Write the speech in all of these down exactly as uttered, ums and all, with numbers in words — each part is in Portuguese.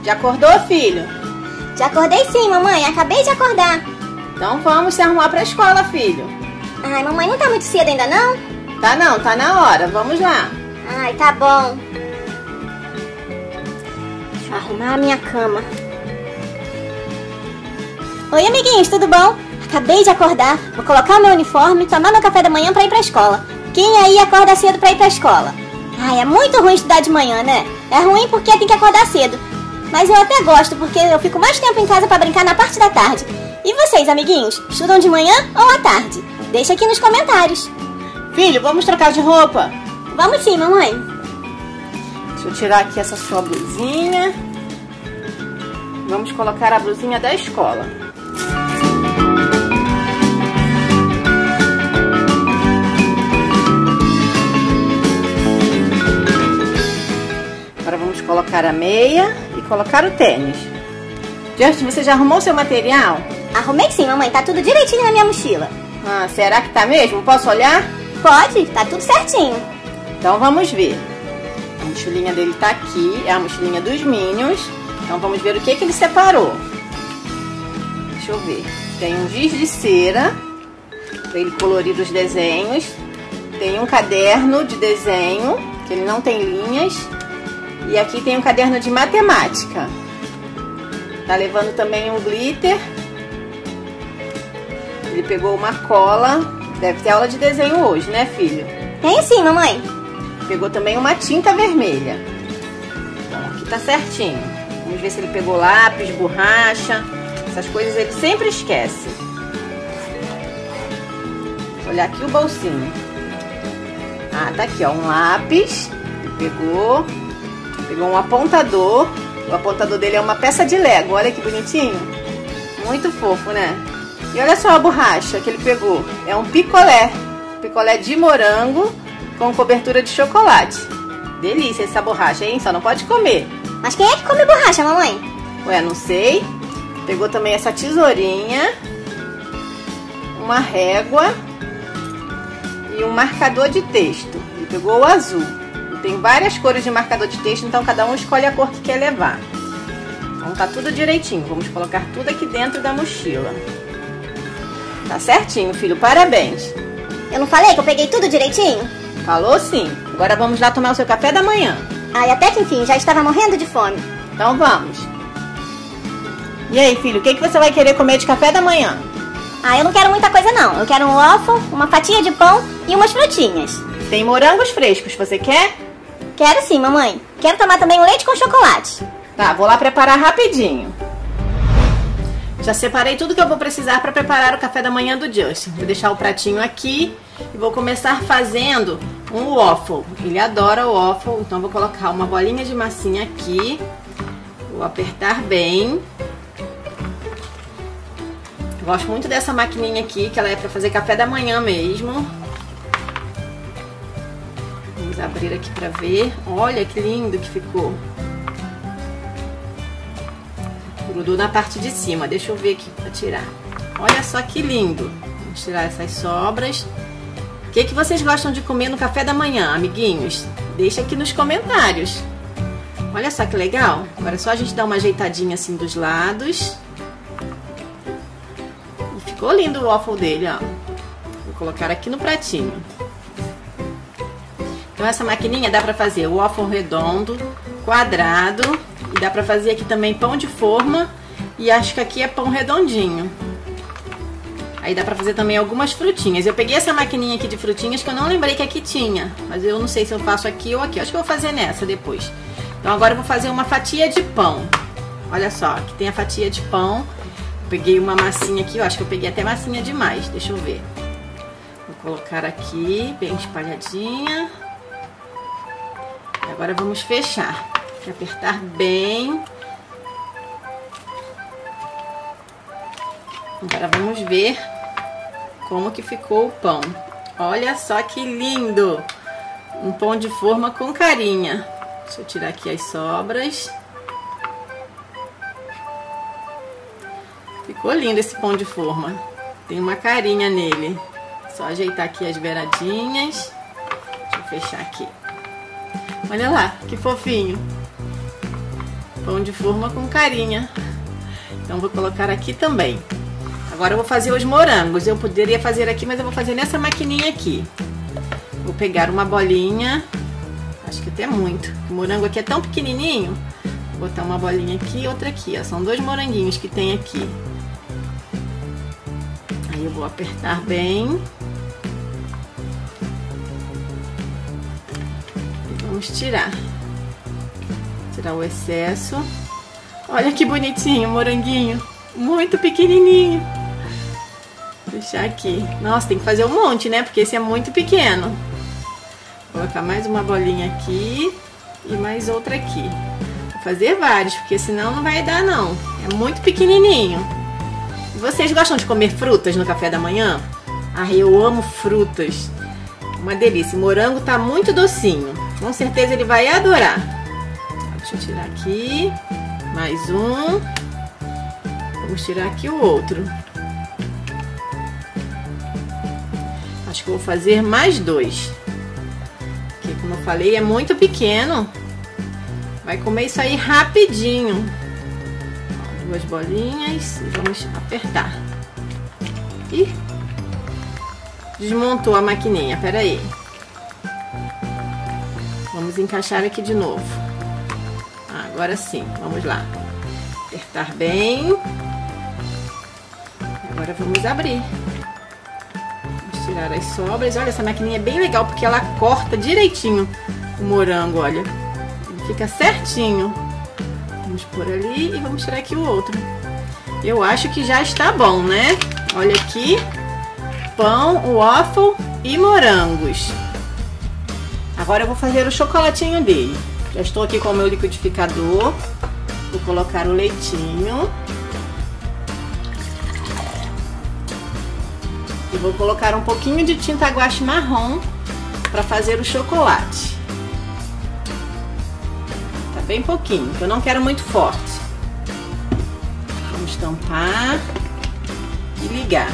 Já acordou, filho? Já acordei sim, mamãe. Acabei de acordar. Então vamos se arrumar pra escola, filho. Ai, mamãe, não tá muito cedo ainda, não? Tá não, tá na hora. Vamos lá. Ai, tá bom. Deixa eu arrumar a minha cama. Oi, amiguinhos, tudo bom? Acabei de acordar. Vou colocar o meu uniforme, tomar meu café da manhã pra ir pra escola. Quem aí acorda cedo pra ir pra escola? Ai, é muito ruim estudar de manhã, né? É ruim porque tem que acordar cedo. Mas eu até gosto, porque eu fico mais tempo em casa pra brincar na parte da tarde. E vocês, amiguinhos, estudam de manhã ou à tarde? Deixa aqui nos comentários. Filho, vamos trocar de roupa? Vamos sim, mamãe. Deixa eu tirar aqui essa sua blusinha. Vamos colocar a blusinha da escola. Agora vamos colocar a meia e colocar o tênis. Justin, você já arrumou seu material? Arrumei sim, mamãe. Tá tudo direitinho na minha mochila. Ah, será que tá mesmo? Posso olhar? Pode, tá tudo certinho. Então vamos ver. A mochilinha dele tá aqui, é a mochilinha dos Minions. Então vamos ver o que que ele separou. Deixa eu ver. Tem um giz de cera para ele colorir os desenhos. Tem um caderno de desenho, que ele não tem linhas. E aqui tem um caderno de matemática. Tá levando também um glitter. Ele pegou uma cola. Deve ter aula de desenho hoje, né, filho? Tem sim, mamãe. Pegou também uma tinta vermelha. Bom, aqui tá certinho. Vamos ver se ele pegou lápis, borracha. Essas coisas ele sempre esquece. Vou olhar aqui o bolsinho. Ah, tá aqui, ó, um lápis. Ele pegou. Pegou um apontador. O apontador dele é uma peça de Lego. Olha que bonitinho. Muito fofo, né? E olha só a borracha que ele pegou. É um picolé. Picolé de morango com cobertura de chocolate. Delícia essa borracha, hein? Só não pode comer. Mas quem é que come borracha, mamãe? Ué, não sei. Pegou também essa tesourinha. Uma régua. E um marcador de texto. Ele pegou o azul. Tem várias cores de marcador de texto, então cada um escolhe a cor que quer levar. Então tá tudo direitinho. Vamos colocar tudo aqui dentro da mochila. Tá certinho, filho. Parabéns. Eu não falei que eu peguei tudo direitinho? Falou sim. Agora vamos lá tomar o seu café da manhã. Ai, até que enfim, já estava morrendo de fome. Então vamos. E aí, filho, o que, que você vai querer comer de café da manhã? Ah, eu não quero muita coisa não. Eu quero um waffle, uma fatia de pão e umas frutinhas. Tem morangos frescos, você quer? Quero sim, mamãe. Quero tomar também um leite com chocolate. Tá, vou lá preparar rapidinho. Já separei tudo que eu vou precisar para preparar o café da manhã do Justin. Vou deixar o pratinho aqui e vou começar fazendo um waffle. Ele adora o waffle, então vou colocar uma bolinha de massinha aqui. Vou apertar bem. Eu gosto muito dessa maquininha aqui, que ela é para fazer café da manhã mesmo. Vamos abrir aqui para ver. Olha que lindo que ficou. Grudou na parte de cima. Deixa eu ver aqui para tirar. Olha só que lindo. Vamos tirar essas sobras. O que, que vocês gostam de comer no café da manhã, amiguinhos? Deixa aqui nos comentários. Olha só que legal. Agora é só a gente dar uma ajeitadinha assim dos lados. E ficou lindo o waffle dele, ó. Vou colocar aqui no pratinho. Então essa maquininha dá pra fazer o waffle redondo, quadrado, e dá pra fazer aqui também pão de forma, e acho que aqui é pão redondinho. Aí dá pra fazer também algumas frutinhas. Eu peguei essa maquininha aqui de frutinhas que eu não lembrei que aqui tinha, mas eu não sei se eu faço aqui ou aqui. Acho que eu vou fazer nessa depois. Então agora eu vou fazer uma fatia de pão. Olha só, aqui tem a fatia de pão. Peguei uma massinha aqui, eu acho que eu peguei até massinha demais, deixa eu ver. Vou colocar aqui, bem espalhadinha. Agora vamos fechar, apertar bem. Agora vamos ver como que ficou o pão. Olha só que lindo! Um pão de forma com carinha. Deixa eu tirar aqui as sobras. Ficou lindo esse pão de forma. Tem uma carinha nele. Só ajeitar aqui as beiradinhas. Deixa eu fechar aqui. Olha lá, que fofinho. Pão de forma com carinha. Então vou colocar aqui também. Agora eu vou fazer os morangos. Eu poderia fazer aqui, mas eu vou fazer nessa maquininha aqui. Vou pegar uma bolinha. Acho que até muito. O morango aqui é tão pequenininho. Vou botar uma bolinha aqui e outra aqui, ó. São dois moranguinhos que tem aqui. Aí eu vou apertar bem. E vamos tirar. Tirar o excesso. Olha que bonitinho o moranguinho. Muito pequenininho. Vou deixar aqui. Nossa, tem que fazer um monte, né? Porque esse é muito pequeno. Vou colocar mais uma bolinha aqui. E mais outra aqui. Vou fazer vários, porque senão não vai dar, não. É muito pequenininho. E vocês gostam de comer frutas no café da manhã? Ah, eu amo frutas. Uma delícia. O morango tá muito docinho. Com certeza ele vai adorar. Deixa eu tirar aqui. Mais um. Vamos tirar aqui o outro. Acho que eu vou fazer mais dois. Porque, como eu falei, é muito pequeno. Vai comer isso aí rapidinho. Ó, duas bolinhas e vamos apertar. Ih, desmontou a maquininha. Pera aí. Vamos encaixar aqui de novo. Ah, agora sim. Vamos lá. Apertar bem. Agora vamos abrir. Vamos tirar as sobras. Olha, essa maquininha é bem legal porque ela corta direitinho o morango, olha. Ele fica certinho. Vamos pôr ali e vamos tirar aqui o outro. Eu acho que já está bom, né? Olha aqui. Pão, waffle e morangos. Agora eu vou fazer o chocolatinho dele. Já estou aqui com o meu liquidificador. Vou colocar o leitinho. E vou colocar um pouquinho de tinta guache marrom para fazer o chocolate. Tá bem pouquinho, porque eu não quero muito forte. Vamos tampar e ligar.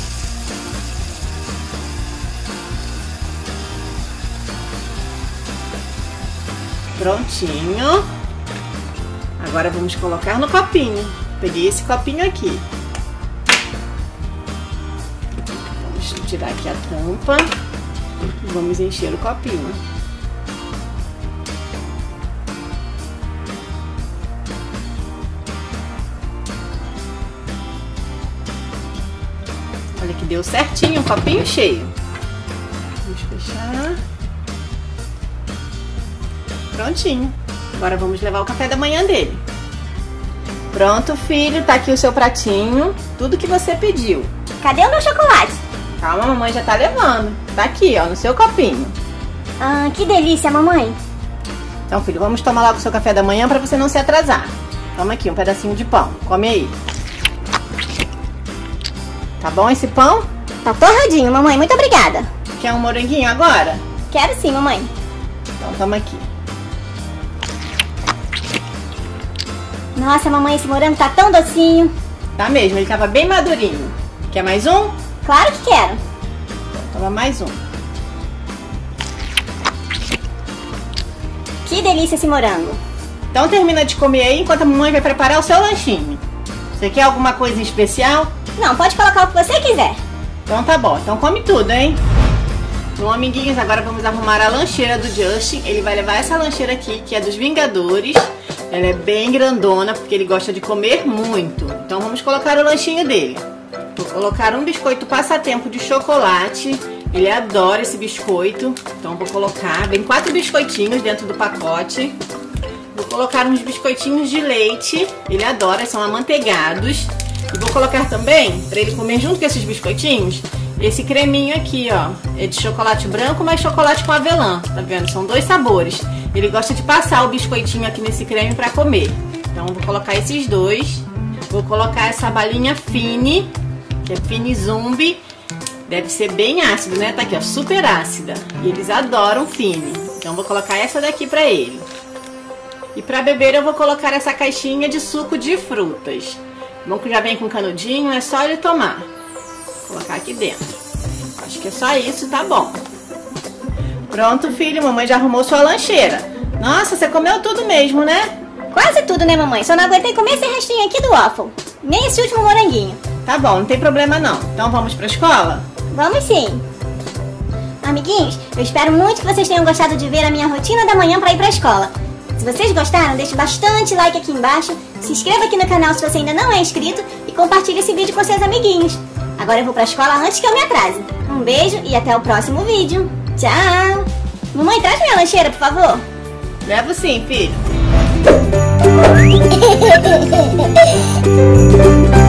Prontinho. Agora vamos colocar no copinho. Peguei esse copinho aqui. Vamos tirar aqui a tampa e vamos encher o copinho. Olha que deu certinho, um copinho cheio. Vamos fechar. Prontinho. Agora vamos levar o café da manhã dele. Pronto, filho. Tá aqui o seu pratinho. Tudo que você pediu. Cadê o meu chocolate? Calma, a mamãe já tá levando. Tá aqui, ó, no seu copinho. Ah, que delícia, mamãe. Então, filho, vamos tomar logo o seu café da manhã pra você não se atrasar. Toma aqui um pedacinho de pão. Come aí. Tá bom esse pão? Tá torradinho, mamãe. Muito obrigada. Quer um moranguinho agora? Quero sim, mamãe. Então, toma aqui. Nossa, mamãe, esse morango tá tão docinho. Tá mesmo, ele tava bem madurinho. Quer mais um? Claro que quero. Então, toma mais um. Que delícia esse morango. Então termina de comer aí enquanto a mamãe vai preparar o seu lanchinho. Você quer alguma coisa em especial? Não, pode colocar o que você quiser. Então tá bom, então come tudo, hein? Bom, amiguinhos, agora vamos arrumar a lancheira do Justin. Ele vai levar essa lancheira aqui, que é dos Vingadores. Ela é bem grandona, porque ele gosta de comer muito. Então vamos colocar o lanchinho dele. Vou colocar um biscoito passatempo de chocolate. Ele adora esse biscoito. Então vou colocar, vem quatro biscoitinhos dentro do pacote. Vou colocar uns biscoitinhos de leite. Ele adora, são amanteigados. E vou colocar também, para ele comer junto com esses biscoitinhos, esse creminho aqui, ó. É de chocolate branco, mas chocolate com avelã. Tá vendo? São dois sabores. Ele gosta de passar o biscoitinho aqui nesse creme para comer. Então vou colocar esses dois. Vou colocar essa balinha Fini, que é Fini Zumbi. Deve ser bem ácido, né? Tá aqui, ó, super ácida. E eles adoram Fini. Então vou colocar essa daqui para ele. E para beber eu vou colocar essa caixinha de suco de frutas. Bom que já vem com canudinho, é só ele tomar. Vou colocar aqui dentro. Acho que é só isso, tá bom. Pronto, filho, mamãe já arrumou sua lancheira. Nossa, você comeu tudo mesmo, né? Quase tudo, né, mamãe? Só não aguentei comer esse restinho aqui do waffle. Nem esse último moranguinho. Tá bom, não tem problema não. Então vamos pra escola? Vamos sim. Amiguinhos, eu espero muito que vocês tenham gostado de ver a minha rotina da manhã pra ir pra escola. Se vocês gostaram, deixe bastante like aqui embaixo, se inscreva aqui no canal se você ainda não é inscrito e compartilhe esse vídeo com seus amiguinhos. Agora eu vou pra escola antes que eu me atrase. Um beijo e até o próximo vídeo. Tchau! Mamãe, traz minha lancheira, por favor. Levo sim, filho.